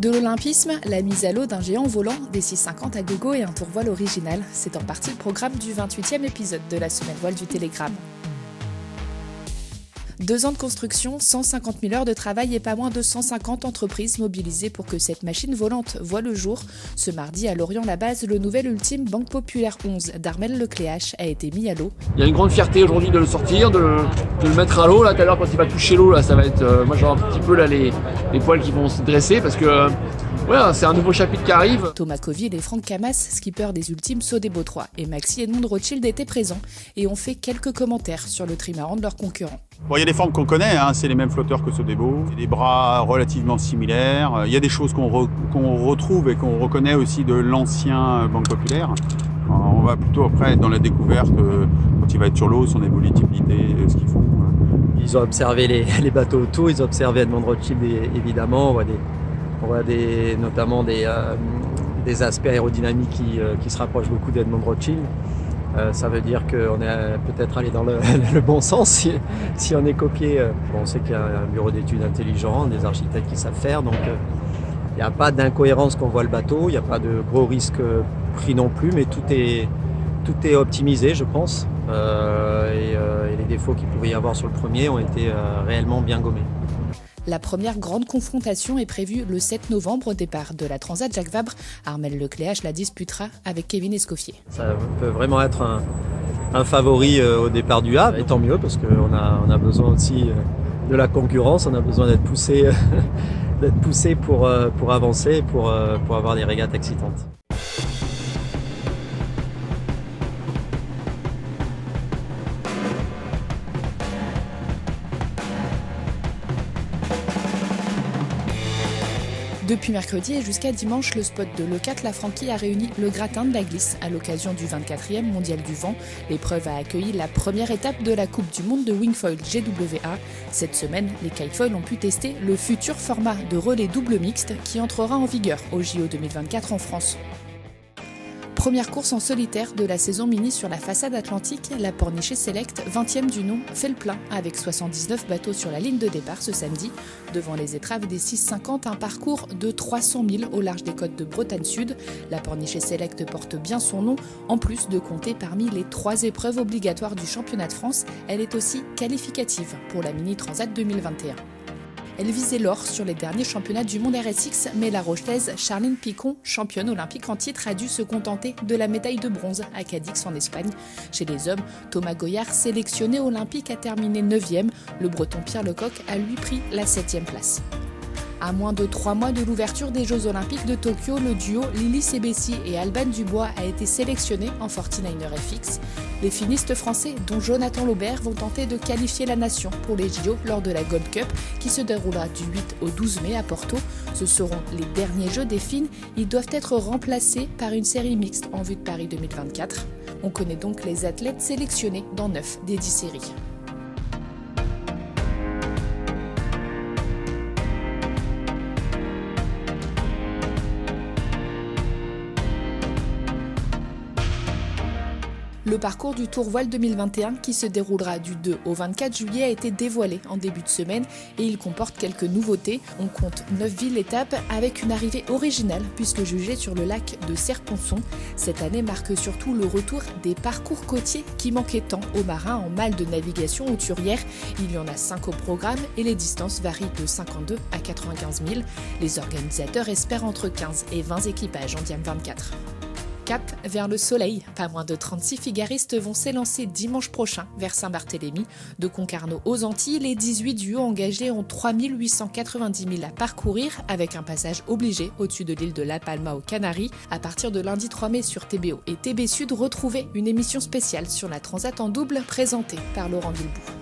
De l'olympisme, la mise à l'eau d'un géant volant, des 650 à gogo et un tourvoile original, c'est en partie le programme du 28e épisode de la Semaine Voile du Télégramme. 2 ans de construction, 150 000 heures de travail et pas moins de 150 entreprises mobilisées pour que cette machine volante voie le jour. Ce mardi, à Lorient-la-Base, le nouvel ultime Banque Populaire 11 d'Armelle Lecléache a été mis à l'eau. Il y a une grande fierté aujourd'hui de le sortir, de le mettre à l'eau. Là, tout à l'heure, quand il va toucher l'eau, là, ça va être... moi, j'ai un petit peu là, les poils qui vont se dresser parce que... ouais, c'est un nouveau chapitre qui arrive. Thomas Coville et Franck Camas, skipper des ultimes sauts des Beaux 3, et Maxi Edmond de Rothschild étaient présents et ont fait quelques commentaires sur le trimaran de leurs concurrents. Bon, il y a des formes qu'on connaît, hein, c'est les mêmes flotteurs que ceux des Beaux, des bras relativement similaires. Il y a des choses qu'on retrouve et qu'on reconnaît aussi de l'ancien Banque Populaire. On va plutôt après être dans la découverte, quand il va être sur l'eau, son évolutivité, ce qu'ils font. Ils ont observé les bateaux autour, ils ont observé Edmond de Rothschild évidemment. On voit notamment des aspects aérodynamiques qui se rapprochent beaucoup d'Edmond de Rothschild. Ça veut dire qu'on est peut-être allé dans le bon sens si on est copié. On sait qu'il y a un bureau d'études intelligent, des architectes qui savent faire, donc il n'y a pas d'incohérence quand on voit le bateau, il n'y a pas de gros risques pris non plus, mais tout est optimisé, je pense. Et les défauts qu'il pouvait y avoir sur le premier ont été réellement bien gommés. La première grande confrontation est prévue le 7 novembre au départ de la Transat Jacques Vabre. Armelle Lecléache la disputera avec Kevin Escoffier. Ça peut vraiment être un favori au départ du Havre, et tant mieux parce qu'on a besoin aussi de la concurrence, on a besoin d'être poussé pour avancer, pour avoir des régates excitantes. Depuis mercredi et jusqu'à dimanche, le spot de Leucate-la-Franquie a réuni le gratin de la glisse à l'occasion du 24e mondial du vent. L'épreuve a accueilli la première étape de la Coupe du monde de Wingfoil GWA. Cette semaine, les kitefoils ont pu tester le futur format de relais double mixte qui entrera en vigueur au JO 2024 en France. Première course en solitaire de la saison mini sur la façade atlantique, la Pornichet Select, 20e du nom, fait le plein avec 79 bateaux sur la ligne de départ ce samedi. Devant les étraves des 650, un parcours de 300 000 au large des côtes de Bretagne Sud. La Pornichet Select porte bien son nom. En plus de compter parmi les 3 épreuves obligatoires du championnat de France, elle est aussi qualificative pour la Mini Transat 2021. Elle visait l'or sur les derniers championnats du monde RSX, mais la Rochelaise Charline Picon, championne olympique en titre, a dû se contenter de la médaille de bronze à Cadix en Espagne. Chez les hommes, Thomas Goyard, sélectionné olympique, a terminé 9e. Le breton Pierre Lecoq a lui pris la 7e place. À moins de 3 mois de l'ouverture des Jeux Olympiques de Tokyo, le duo Lily Sebessi et Alban Dubois a été sélectionné en 49er FX. Les finistes français, dont Jonathan Laubert, vont tenter de qualifier la nation pour les JO lors de la Gold Cup qui se déroulera du 8 au 12 mai à Porto. Ce seront les derniers Jeux des filles. Ils doivent être remplacés par une série mixte en vue de Paris 2024. On connaît donc les athlètes sélectionnés dans 9 des 10 séries. Le parcours du Tour Voile 2021, qui se déroulera du 2 au 24 juillet, a été dévoilé en début de semaine et il comporte quelques nouveautés. On compte 9 villes-étapes avec une arrivée originale puisque jugée sur le lac de Serponçon. Cette année marque surtout le retour des parcours côtiers qui manquaient tant aux marins en mal de navigation hauturière. Il y en a 5 au programme et les distances varient de 52 à 95 000. Les organisateurs espèrent entre 15 et 20 équipages en Diam 24. Cap vers le soleil. Pas moins de 36 figaristes vont s'élancer dimanche prochain vers Saint-Barthélemy. De Concarneau aux Antilles, les 18 duos engagés ont 3 890 000 à parcourir avec un passage obligé au-dessus de l'île de La Palma aux Canaries. À partir de lundi 3 mai sur TBO et TB Sud, retrouvez une émission spéciale sur la Transat en double présentée par Laurent Villebout.